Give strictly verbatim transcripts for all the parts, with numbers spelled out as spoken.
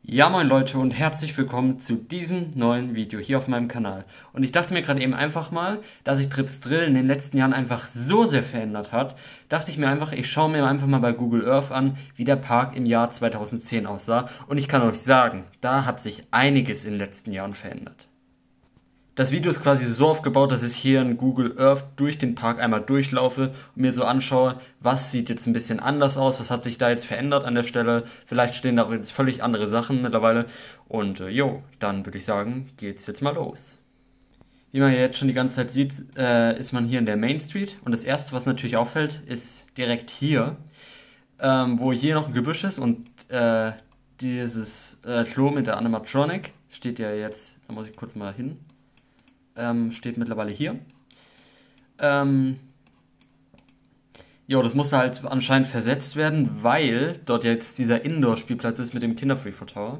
Ja, moin Leute und herzlich willkommen zu diesem neuen Video hier auf meinem Kanal. Und ich dachte mir gerade eben einfach mal, dass sich Trips Drill in den letzten Jahren einfach so sehr verändert hat, dachte ich mir einfach, ich schaue mir einfach mal bei Google Earth an, wie der Park im Jahr zweitausendzehn aussah. Und ich kann euch sagen, da hat sich einiges in den letzten Jahren verändert. Das Video ist quasi so aufgebaut, dass ich hier in Google Earth durch den Park einmal durchlaufe und mir so anschaue, was sieht jetzt ein bisschen anders aus, was hat sich da jetzt verändert an der Stelle. Vielleicht stehen da auch jetzt völlig andere Sachen mittlerweile. Und äh, jo, dann würde ich sagen, geht's jetzt mal los. Wie man jetzt schon die ganze Zeit sieht, äh, ist man hier in der Main Street. Und das erste, was natürlich auffällt, ist direkt hier, ähm, wo hier noch ein Gebüsch ist und äh, dieses äh, Klo mit der Animatronic steht ja jetzt, da muss ich kurz mal hin. Ähm, steht mittlerweile hier. Ähm, jo, das musste halt anscheinend versetzt werden, weil dort jetzt dieser Indoor-Spielplatz ist mit dem Kinder-Freefall Tower.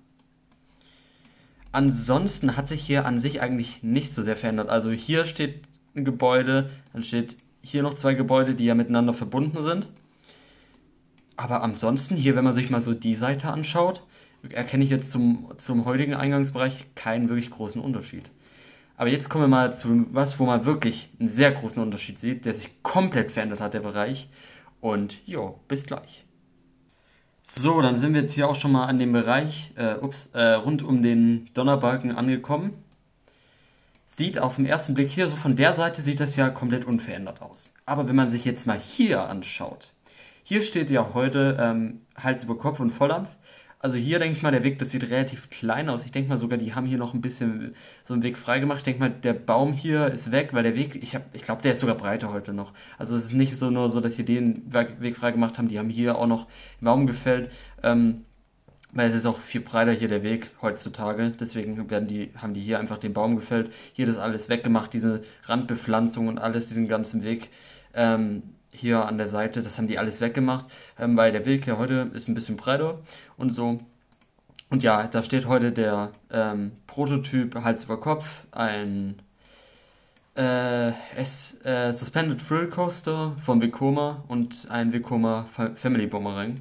Ansonsten hat sich hier an sich eigentlich nicht so sehr verändert. Also hier steht ein Gebäude, dann steht hier noch zwei Gebäude, die ja miteinander verbunden sind. Aber ansonsten hier, wenn man sich mal so die Seite anschaut, erkenne ich jetzt zum, zum heutigen Eingangsbereich keinen wirklich großen Unterschied. Aber jetzt kommen wir mal zu was, wo man wirklich einen sehr großen Unterschied sieht, der sich komplett verändert hat, der Bereich. Und jo, bis gleich. So, dann sind wir jetzt hier auch schon mal an dem Bereich, äh, ups, äh, rund um den Donnerbalken angekommen. Sieht auf den ersten Blick hier, so von der Seite sieht das ja komplett unverändert aus. Aber wenn man sich jetzt mal hier anschaut, hier steht ja heute ähm, Hals über Kopf und Volldampf. Also hier denke ich mal, der Weg, das sieht relativ klein aus. Ich denke mal sogar, die haben hier noch ein bisschen so einen Weg freigemacht. Ich denke mal, der Baum hier ist weg, weil der Weg, ich, hab, ich glaube, der ist sogar breiter heute noch. Also es ist nicht so nur so, dass sie den Weg freigemacht haben. Die haben hier auch noch einen Baum gefällt, ähm, weil es ist auch viel breiter hier der Weg heutzutage. Deswegen werden die, haben die hier einfach den Baum gefällt. Hier das alles weggemacht, diese Randbepflanzung und alles, diesen ganzen Weg. Ähm, hier an der Seite, das haben die alles weggemacht, ähm, weil der Weg hier heute ist ein bisschen breiter und so. Und ja, da steht heute der ähm, Prototyp Hals über Kopf, ein äh, S, äh, Suspended Thrill Coaster vom Vekoma und ein Vekoma Family Boomerang.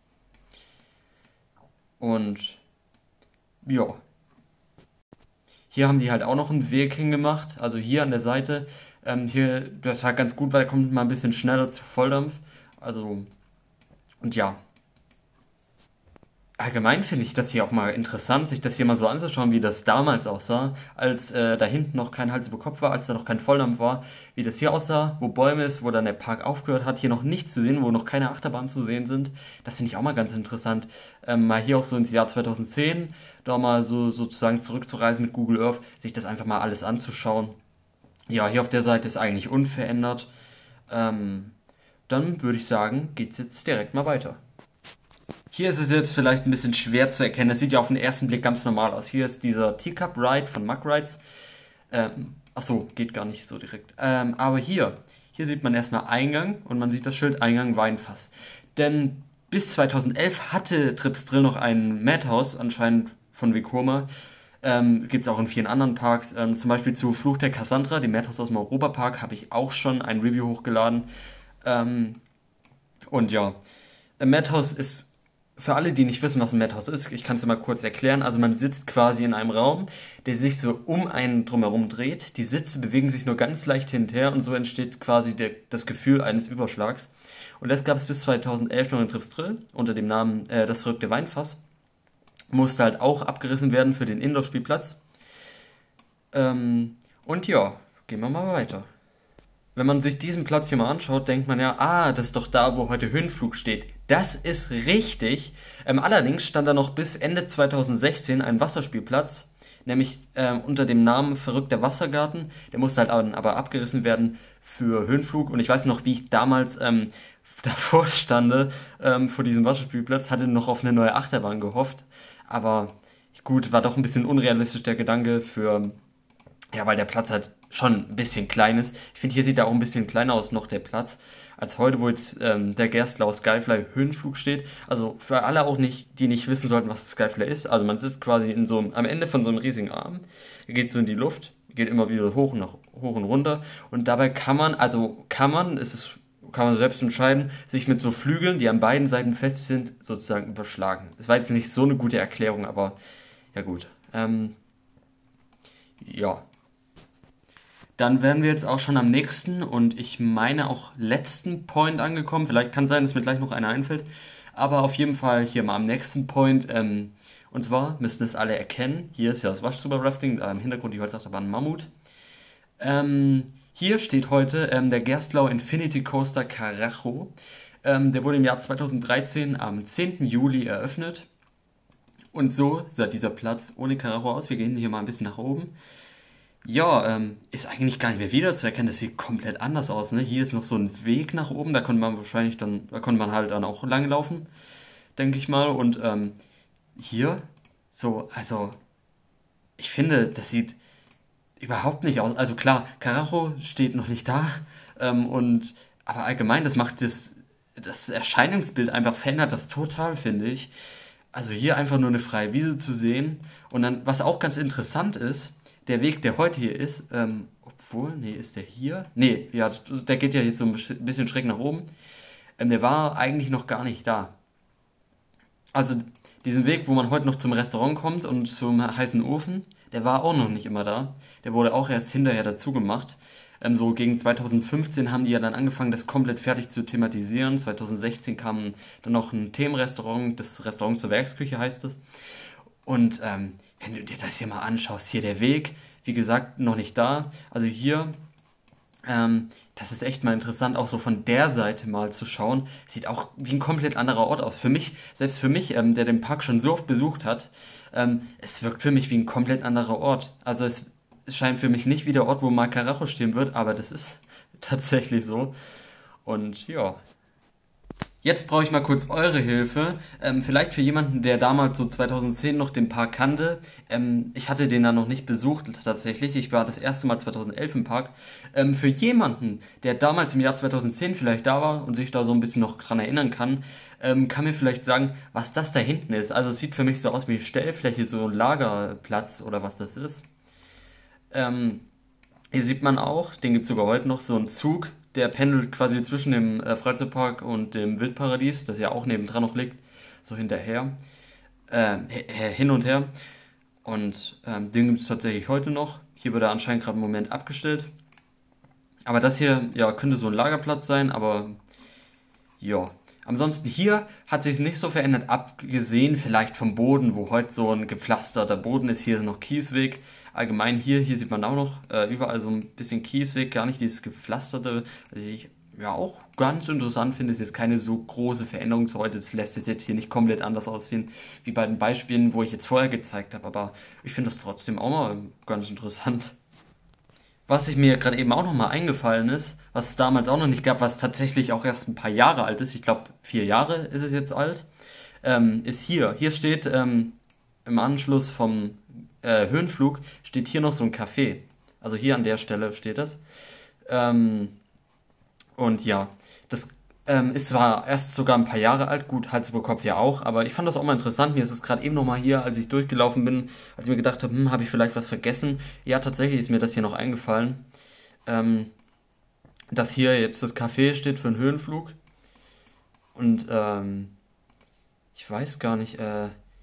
Und ja, hier haben die halt auch noch einen Weg hingemacht, also hier an der Seite. Ähm, hier, das ist halt ganz gut, weil er kommt mal ein bisschen schneller zu Volldampf. Also, und ja. Allgemein finde ich das hier auch mal interessant, sich das hier mal so anzuschauen, wie das damals aussah, als äh, da hinten noch kein Hals über Kopf war, als da noch kein Volldampf war, wie das hier aussah, wo Bäume ist, wo dann der Park aufgehört hat, hier noch nichts zu sehen, wo noch keine Achterbahnen zu sehen sind. Das finde ich auch mal ganz interessant. Ähm, mal hier auch so ins Jahr zweitausendzehn, da mal so sozusagen zurückzureisen mit Google Earth, sich das einfach mal alles anzuschauen. Ja, hier auf der Seite ist eigentlich unverändert. Ähm, dann würde ich sagen, geht es jetzt direkt mal weiter. Hier ist es jetzt vielleicht ein bisschen schwer zu erkennen. Es sieht ja auf den ersten Blick ganz normal aus. Hier ist dieser Teacup Ride von Mug Rides. Ähm, achso, geht gar nicht so direkt. Ähm, aber hier, hier sieht man erstmal Eingang und man sieht das Schild Eingang Weinfass. Denn bis zweitausendelf hatte Trips Drill noch ein Madhouse, anscheinend von Vekoma. Ähm, gibt es auch in vielen anderen Parks. Ähm, zum Beispiel zu Fluch der Cassandra, dem Madhouse aus dem Europapark, habe ich auch schon ein Review hochgeladen. Ähm, und ja, ein Madhouse ist, für alle, die nicht wissen, was ein Madhouse ist, ich kann es mal kurz erklären. Also man sitzt quasi in einem Raum, der sich so um einen drumherum dreht. Die Sitze bewegen sich nur ganz leicht hin und her und so entsteht quasi der, das Gefühl eines Überschlags. Und das gab es bis zweitausendelf noch in Trips Drill unter dem Namen äh, Das verrückte Weinfass. Musste halt auch abgerissen werden für den Indoor-Spielplatz. Ähm, und ja, gehen wir mal weiter. Wenn man sich diesen Platz hier mal anschaut, denkt man ja, ah, das ist doch da, wo heute Höhenflug steht. Das ist richtig. Ähm, allerdings stand da noch bis Ende zweitausendsechzehn ein Wasserspielplatz, nämlich ähm, unter dem Namen Verrückter Wassergarten. Der musste halt aber abgerissen werden für Höhenflug. Und ich weiß noch, wie ich damals ähm, davor stande, ähm, vor diesem Wasserspielplatz, hatte noch auf eine neue Achterbahn gehofft. Aber gut, war doch ein bisschen unrealistisch der Gedanke für, ja, weil der Platz halt schon ein bisschen klein ist. Ich finde, hier sieht er auch ein bisschen kleiner aus noch, der Platz, als heute, wo jetzt ähm, der Gerstlauer Skyfly Höhenflug steht. Also für alle auch nicht, die nicht wissen sollten, was Skyfly ist. Also man sitzt quasi in so einem, am Ende von so einem riesigen Arm, er geht so in die Luft, geht immer wieder hoch und, nach, hoch und runter. Und dabei kann man, also kann man, es ist kann man selbst entscheiden, sich mit so Flügeln, die an beiden Seiten fest sind, sozusagen überschlagen. Das war jetzt nicht so eine gute Erklärung, aber ja gut. Ähm, ja. Dann wären wir jetzt auch schon am nächsten und ich meine auch letzten Point angekommen. Vielleicht kann sein, dass mir gleich noch einer einfällt. Aber auf jeden Fall hier mal am nächsten Point. Ähm, und zwar müssten es alle erkennen. Hier ist ja das Waschzuber-Rafting, da im Hintergrund die Holzachterbahn Mammut. Ähm, hier steht heute ähm, der Gerstlau Infinity Coaster Karacho. Ähm, der wurde im Jahr zweitausenddreizehn am zehnten Juli eröffnet. Und so sah dieser Platz ohne Karacho aus. Wir gehen hier mal ein bisschen nach oben. Ja, ähm, ist eigentlich gar nicht mehr wiederzuerkennen. Das sieht komplett anders aus, ne? Hier ist noch so ein Weg nach oben. Da konnte man wahrscheinlich dann, da konnte man halt dann auch langlaufen, denke ich mal. Und ähm, hier, so, also, ich finde, das sieht überhaupt nicht aus. Also klar, Karacho steht noch nicht da. Ähm, und, aber allgemein, das macht das, das Erscheinungsbild einfach, verändert das total, finde ich. Also hier einfach nur eine freie Wiese zu sehen. Und dann, was auch ganz interessant ist, der Weg, der heute hier ist, ähm, obwohl, nee, ist der hier? Nee, ja, der geht ja jetzt so ein bisschen schräg nach oben. Ähm, der war eigentlich noch gar nicht da. Also diesen Weg, wo man heute noch zum Restaurant kommt und zum heißen Ofen, der war auch noch nicht immer da. Der wurde auch erst hinterher dazu gemacht. Ähm, so gegen zweitausendfünfzehn haben die ja dann angefangen, das komplett fertig zu thematisieren. zweitausendsechzehn kam dann noch ein Themenrestaurant, das Restaurant zur Werksküche heißt es. Und ähm, wenn du dir das hier mal anschaust, hier der Weg, wie gesagt, noch nicht da. Also hier, ähm, das ist echt mal interessant, auch so von der Seite mal zu schauen. Sieht auch wie ein komplett anderer Ort aus. Für mich, selbst für mich, ähm, der den Park schon so oft besucht hat, ähm, es wirkt für mich wie ein komplett anderer Ort. Also es, es scheint für mich nicht wie der Ort, wo mal Karacho stehen wird, aber das ist tatsächlich so. Und ja. Jetzt brauche ich mal kurz eure Hilfe. Ähm, vielleicht für jemanden, der damals so zweitausendzehn noch den Park kannte. Ähm, ich hatte den dann noch nicht besucht tatsächlich. Ich war das erste Mal zweitausendelf im Park. Ähm, für jemanden, der damals im Jahr zweitausendzehn vielleicht da war und sich da so ein bisschen noch dran erinnern kann, ähm, kann mir vielleicht sagen, was das da hinten ist. Also es sieht für mich so aus wie eine Stellfläche, so ein Lagerplatz oder was das ist. Ähm, Hier sieht man auch, den gibt es sogar heute noch, so einen Zug, der pendelt quasi zwischen dem äh, Freizeitpark und dem Wildparadies, das ja auch nebendran noch liegt, so hinterher, äh, hin und her. Und ähm, den gibt es tatsächlich heute noch. Hier wird er anscheinend gerade im Moment abgestellt. Aber das hier, ja, könnte so ein Lagerplatz sein, aber ja. Ansonsten hier hat sich nicht so verändert, abgesehen vielleicht vom Boden, wo heute so ein gepflasterter Boden ist. Hier ist noch Kiesweg. Allgemein hier, hier sieht man auch noch äh, überall so ein bisschen Kiesweg, gar nicht dieses gepflasterte, was ich ja auch ganz interessant finde. Ist jetzt keine so große Veränderung zu heute. Das lässt es jetzt hier nicht komplett anders aussehen, wie bei den Beispielen, wo ich jetzt vorher gezeigt habe. Aber ich finde das trotzdem auch mal ganz interessant. Was sich mir gerade eben auch noch mal eingefallen ist, was es damals auch noch nicht gab, was tatsächlich auch erst ein paar Jahre alt ist, ich glaube vier Jahre ist es jetzt alt, ähm, ist hier. Hier steht ähm, im Anschluss vom äh, Höhenflug, steht hier noch so ein Café. Also hier an der Stelle steht das. Ähm, und ja, das ähm, ist zwar erst sogar ein paar Jahre alt, gut, Hals über Kopf ja auch, aber ich fand das auch mal interessant. Mir ist es gerade eben noch mal hier, als ich durchgelaufen bin, als ich mir gedacht habe, hm, habe ich vielleicht was vergessen. Ja, tatsächlich ist mir das hier noch eingefallen, ähm, dass hier jetzt das Café steht für einen Höhenflug. Und ähm, ich weiß gar nicht, äh,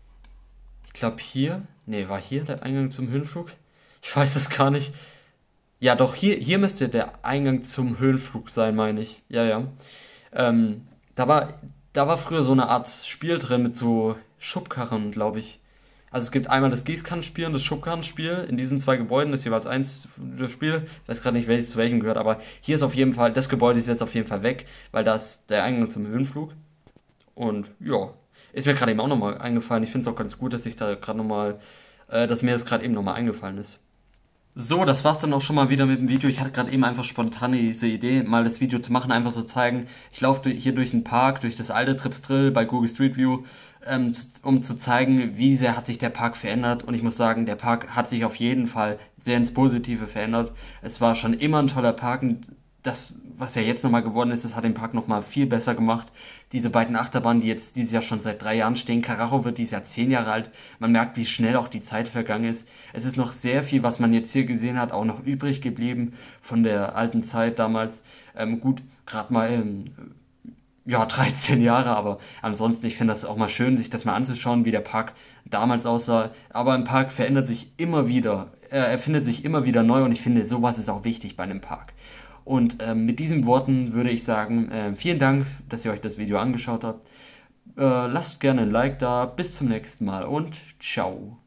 ich glaube hier, nee, war hier der Eingang zum Höhenflug? Ich weiß das gar nicht. Ja, doch, hier, hier müsste der Eingang zum Höhenflug sein, meine ich. Ja, ja. Ähm, da war, da war früher so eine Art Spiel drin mit so Schubkarren, glaube ich. Also es gibt einmal das Gießkannenspiel und das Schubkarrenspiel. In diesen zwei Gebäuden ist jeweils eins das Spiel. Ich weiß gerade nicht, welches zu welchem gehört, aber hier ist auf jeden Fall, das Gebäude ist jetzt auf jeden Fall weg, weil da ist der Eingang zum Höhenflug. Und ja, ist mir gerade eben auch nochmal eingefallen. Ich finde es auch ganz gut, dass ich da gerade nochmal, äh, dass mir das gerade eben nochmal eingefallen ist. So, das war's dann auch schon mal wieder mit dem Video. Ich hatte gerade eben einfach spontan diese Idee, mal das Video zu machen, einfach so zeigen. Ich laufe hier durch den Park, durch das alte Trips Drill bei Google Street View, ähm, um zu zeigen, wie sehr hat sich der Park verändert. Und ich muss sagen, der Park hat sich auf jeden Fall sehr ins Positive verändert. Es war schon immer ein toller Park und das was ja jetzt nochmal geworden ist, das hat den Park nochmal viel besser gemacht. Diese beiden Achterbahnen, die jetzt dieses Jahr schon seit drei Jahren stehen. Karacho wird dieses Jahr zehn Jahre alt. Man merkt, wie schnell auch die Zeit vergangen ist. Es ist noch sehr viel, was man jetzt hier gesehen hat, auch noch übrig geblieben von der alten Zeit damals. Ähm, gut, gerade mal ähm, ja, dreizehn Jahre, aber ansonsten, ich finde das auch mal schön, sich das mal anzuschauen, wie der Park damals aussah. Aber ein Park verändert sich immer wieder. Er erfindet sich immer wieder neu und ich finde, sowas ist auch wichtig bei einem Park. Und ähm, mit diesen Worten würde ich sagen, äh, vielen Dank, dass ihr euch das Video angeschaut habt. Äh, lasst gerne ein Like da. Bis zum nächsten Mal und ciao.